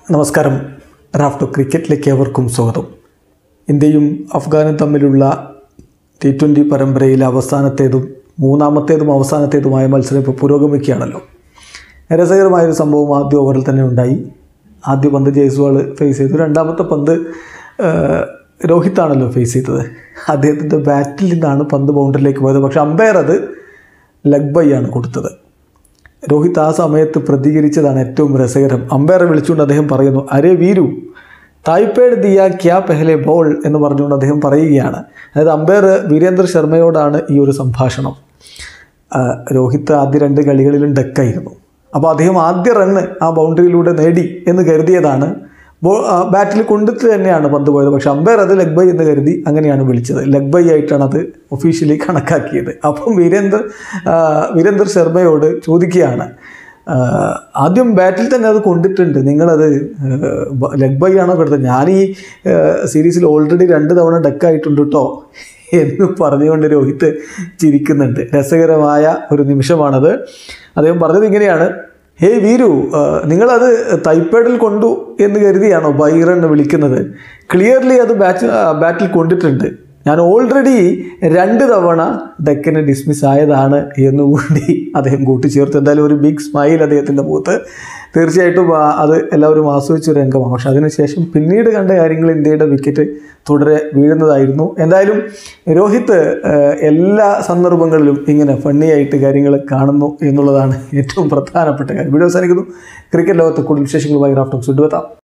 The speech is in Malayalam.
നമസ്കാരം. റാഫ്റ്റോ ക്രിക്കറ്റിലേക്ക് ഏവർക്കും സ്വാഗതം. ഇന്ത്യയും അഫ്ഗാനും തമ്മിലുള്ള T20 പരമ്പരയിലെ മൂന്നാമത്തേതും അവസാനത്തേതുമായ മത്സരം ഇപ്പോൾ പുരോഗമിക്കുകയാണല്ലോ. രസകരമായൊരു സംഭവം ആദ്യ ഓവറിൽ തന്നെ ഉണ്ടായി. ആദ്യ പന്ത് ജയ്സ്വാൾ ഫേസ് ചെയ്തു. രണ്ടാമത്തെ പന്ത് രോഹിത്താണല്ലോ ഫേസ് ചെയ്തത്. അദ്ദേഹത്തിൻ്റെ ബാറ്റിൽ നിന്നാണ് പന്ത് ബൗണ്ടറിയിലേക്ക് പോയത്. പക്ഷേ അമ്പയർ അത് ലെഗ് ബൈ ആണ് കൊടുത്തത്. രോഹിത് ആ സമയത്ത് പ്രതികരിച്ചതാണ് ഏറ്റവും രസകരം. അമ്പയറെ വിളിച്ചുകൊണ്ട് അദ്ദേഹം പറയുന്നു, അരേ വീരു തായ്പേഡ് ദിയ ക്യാ പെഹലെ ബോൾ എന്ന് പറഞ്ഞുകൊണ്ട് അദ്ദേഹം പറയുകയാണ്. അതായത് അമ്പയർ വീരേന്ദർ ശർമ്മയോടാണ് ഈ ഒരു സംഭാഷണം. രോഹിത് ആദ്യ 2 കളികളിലും ഡെക്കായിരുന്നു. അപ്പോൾ അദ്ദേഹം ആദ്യ റണ്ണ് ആ ബൗണ്ടറിയിലൂടെ നേടി എന്ന് കരുതിയതാണ്. ബാറ്റിൽ കൊണ്ടിട്ട് തന്നെയാണ് പന്ത് പോയത്. പക്ഷേ അമ്പയർ അത് ലെഗ് ബൈ എന്ന് കരുതി അങ്ങനെയാണ് വിളിച്ചത്. ലെഗ് ബൈ ആയിട്ടാണ് അത് ഒഫീഷ്യലി കണക്കാക്കിയത്. അപ്പം വീരേന്ദർ ശർമ്മയോട് ചോദിക്കുകയാണ്, ആദ്യം ബാറ്റിൽ തന്നെ അത് കൊണ്ടിട്ടുണ്ട്, നിങ്ങളത് ലെഗ് ബൈ ആണോ കൊടുത്തത്? ഞാൻ ഈ സീരീസിൽ ഓൾറെഡി 2 തവണ ഡെക്കായിട്ടുണ്ട് കേട്ടോ എന്ന് പറഞ്ഞുകൊണ്ട് രോഹിത് ചിരിക്കുന്നുണ്ട്. രസകരമായ ഒരു നിമിഷമാണത്. അദ്ദേഹം പറഞ്ഞത് ഇങ്ങനെയാണ്, ഹേയ് വീരു, നിങ്ങളത് തൈപ്പേഡിൽ കൊണ്ടു എന്ന് കരുതിയാണോ ബൈ റൺ വിളിക്കുന്നത്? ക്ലിയർലി അത് ബാറ്റിൽ കൊണ്ടിട്ടുണ്ട്. ഞാൻ ഓൾറെഡി 2 തവണ ഡെക്കിന് ഡിസ്മിസ് ആയതാണ് എന്നുകൂടി അദ്ദേഹം കൂട്ടിച്ചേർത്തു. എന്തായാലും ഒരു ബിഗ് സ്മൈൽ അദ്ദേഹത്തിൻ്റെ മുഖത്ത്. തീർച്ചയായിട്ടും അത് എല്ലാവരും ആസ്വദിച്ചൊരു രംഗമാണ്. പക്ഷെ അതിനുശേഷം പിന്നീട് കണ്ട കാര്യങ്ങൾ ഇന്ത്യയുടെ വിക്കറ്റ് തുടരെ വീഴുന്നതായിരുന്നു. എന്തായാലും രോഹിത് എല്ലാ സന്ദർഭങ്ങളിലും ഇങ്ങനെ ഫണ്ണിയായിട്ട് കാര്യങ്ങൾ കാണുന്നു എന്നുള്ളതാണ് ഏറ്റവും പ്രധാനപ്പെട്ട കാര്യം. വീഡിയോ അവസാനിക്കുന്നു. ക്രിക്കറ്റ് ലോകത്ത് കൂടുതൽ വിശേഷങ്ങളുമായി റാഫ്റ്റോക്സ് എത്താം.